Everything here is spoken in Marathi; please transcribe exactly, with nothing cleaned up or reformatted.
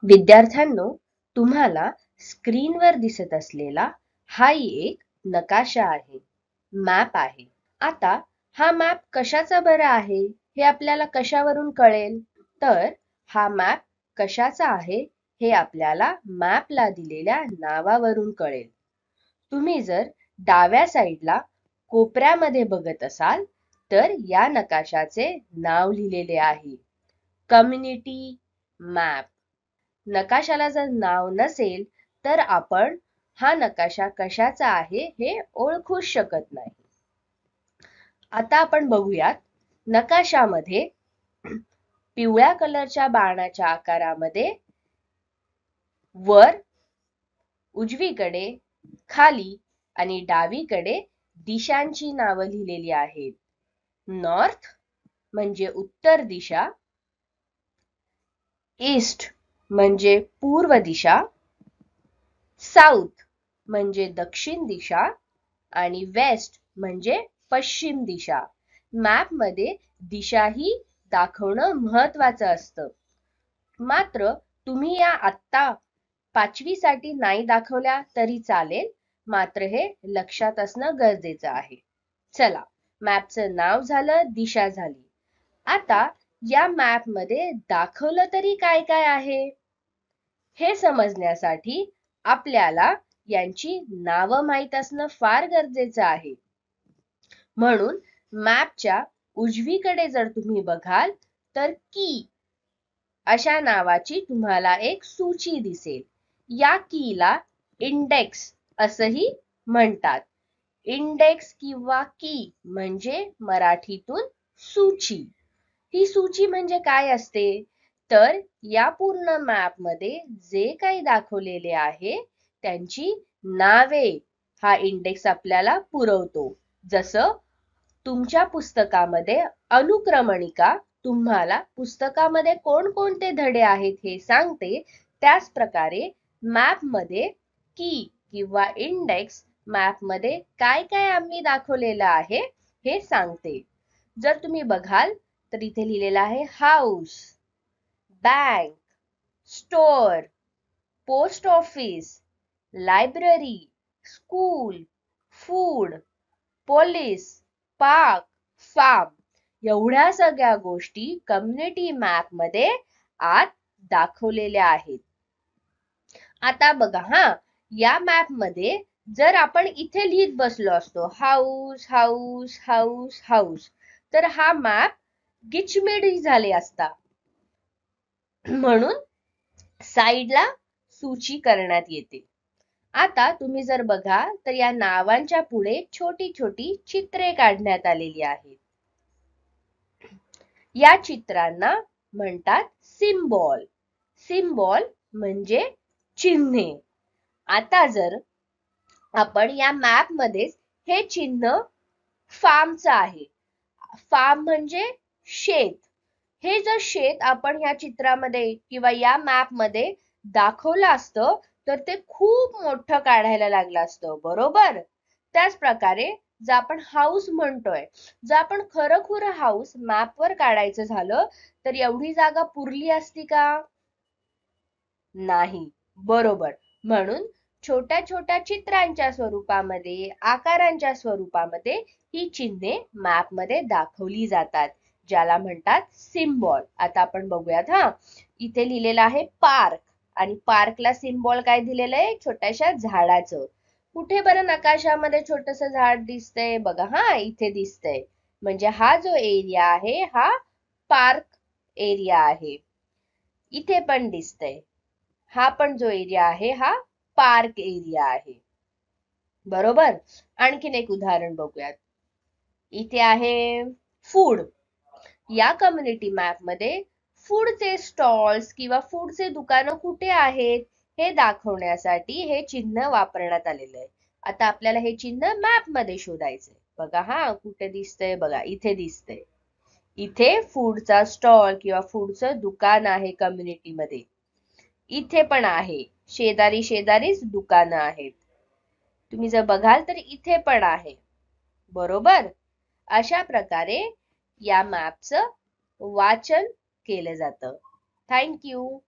विद्यार्थ्यांनो, तुम्हाला स्क्रीनवर दिसत असलेला हा एक नकाशा आहे, मॅप आहे. आता हा मॅप कशाचा बरं आहे हे आपल्याला कशावरून कळेल? तर हा मॅप कशाचा आहे हे आपल्याला मॅपला दिलेल्या नावावरून कळेल. तुम्ही जर डाव्या साईडला कोपऱ्यामध्ये बघत असाल तर या नकाशाचे नाव लिहिलेले आहे, कम्युनिटी मॅप. नकाशाला जर नाव नसेल तर आपण हा नकाशा कशाचा आहे हे ओळखूच शकत नाही. आता आपण बघूयात, नकाशामध्ये पिवळ्या कलरच्या बाणाच्या आकारामध्ये वर, उजवीकडे, खाली आणि डावीकडे दिशांची नावं लिहिलेली आहेत. नॉर्थ म्हणजे उत्तर दिशा, ईस्ट म्हणजे पूर्व दिशा, साऊथ म्हणजे दक्षिण दिशा आणि वेस्ट म्हणजे पश्चिम दिशा. मॅप मध्ये दिशाही दाखवणं महत्वाचं असतं. मात्र तुम्ही या आत्ता पाचवी साठी नाही दाखवल्या तरी चालेल, मात्र हे लक्षात असणं गरजेचं आहे. चला, मॅपचं नाव झालं, दिशा झाली. आता या मॅप मध्ये दाखवलं तरी काय काय आहे हे समजण्यासाठी आपल्याला यांची नावं माहित असणं फार गरजेचं आहे. म्हणून मॅपच्या उजवीकडे जर तुम्ही बघाल तर की अशा नावाची तुम्हाला एक सूची दिसेल. या कीला इंडेक्स असंही म्हणतात. इंडेक्स किंवा की म्हणजे मराठीतून सूची. ही सूची म्हणजे काय असते? तर या पूर्ण मॅप मध्ये जे काही दाखवलेले आहे त्यांची नावे हा इंडेक्स आपल्याला पुरवतो. जसं तुमच्या पुस्तकामध्ये अनुक्रमणिका तुम्हाला पुस्तकामध्ये कोणकोणते धडे आहेत हे सांगते, त्याच प्रकारे मॅप मध्ये की किंवा इंडेक्स मॅप मध्ये काय काय आम्ही दाखवलेलं आहे हे सांगते. जर तुम्ही बघाल तर इथे लिहिलेलं आहे house, bank, store, post office, library, school, food, police, park, farm. एवढ्या सगळ्या गोष्टी कम्युनिटी मॅप मध्ये आत दाखवलेल्या आहेत. आता बघा हा, या मॅप मध्ये जर आपण इथे लिहित बसलो असतो हाऊस हाऊस हाऊस हाऊस तर हा मॅप गिचमिडी झाले असता. म्हणून साईडला सूची करण्यात येते. आता तुम्ही जर बघा तर या नावांच्या पुढे छोटी छोटी चित्रे काढण्यात आलेली आहेत. या चित्रांना म्हणतात सिम्बॉल. सिम्बॉल म्हणजे चिन्हे. आता जर आपण या मॅप मध्ये हे चिन्ह फार्मचं आहे. फार्म म्हणजे शेत. हे जर शेत आपण या चित्रामध्ये किंवा या मॅप मध्ये दाखवलं असतं तर ते खूप मोठं काढायला लागलं असतं, बरोबर? त्याच प्रकारे जर आपण हाऊस म्हणतोय, जर आपण खरंखुरं हाऊस मॅपवर काढायचं झालं तर एवढी जागा पुरली असती का? नाही, बरोबर. म्हणून छोट्या छोट्या चित्रांच्या स्वरूपामध्ये, आकारांच्या स्वरूपामध्ये ही चिन्हे मॅप मध्ये दाखवली जातात, ज्याला म्हणतात सिम्बॉल. आता आपण बघूयात हा, इथे लिहिलेलं आहे पार्क आणि पार्कला सिम्बॉल काय दिलेलं आहे? छोट्याशा झाडाचं. कुठे बरं नकाशामध्ये छोटस झाड दिसतंय? बघा हा, इथे दिसतंय. म्हणजे हा जो एरिया आहे हा पार्क एरिया आहे. इथे पण दिसतंय. हा पण जो एरिया आहे हा पार्क एरिया आहे, बरोबर? आणखीन एक उदाहरण बघूयात. इथे आहे फूड. या कम्युनिटी मॅप मध्ये फूडचे स्टॉल्स किंवा फूडचे दुकानं कुठे आहेत हे दाखवण्यासाठी हे चिन्ह वापरण्यात आलेलं आहे. आता आपल्याला हे चिन्ह मॅप मध्ये शोधायचंय. बघा हा, कुठे दिसतंय? बघा इथे दिसतंय. इथे फूडचा स्टॉल किंवा फूडचं दुकान आहे कम्युनिटी मध्ये. इथे पण आहे, शेजारी शेजारीच दुकानं आहेत. तुम्ही जर बघाल तर इथे पण आहे, बरोबर? अशा प्रकारे या मॅपचं वाचन केलं जातं. Thank you.